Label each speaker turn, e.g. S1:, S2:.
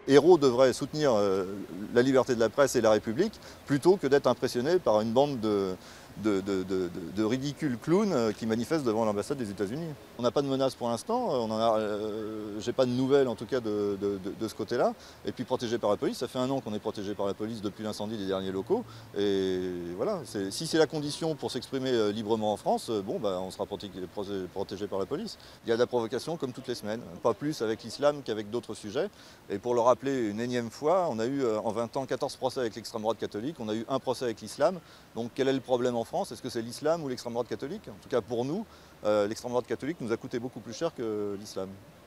S1: héros devrait soutenir la liberté de la presse et la République plutôt que d'être impressionné par une bande de ridicules clowns qui manifestent devant l'ambassade des États-Unis. On n'a pas de menace pour l'instant, j'ai pas de nouvelles en tout cas de ce côté-là. Et puis protégé par la police, ça fait 1 an qu'on est protégé par la police depuis l'incendie des derniers locaux. Et voilà, si c'est la condition pour s'exprimer librement en France, bon, bah, on sera protégé par la police. Il y a de la provocation comme toutes les semaines, pas plus avec l'islam qu'avec d'autres sujets. Et pour le rappeler une énième fois, on a eu en 20 ans 14 procès avec l'extrême droite catholique, on a eu 1 procès avec l'islam. Donc quel est le problème en France? Est-ce que c'est l'islam ou l'extrême droite catholique? En tout cas pour nous, l'extrême droite catholique nous a coûté beaucoup plus cher que l'islam.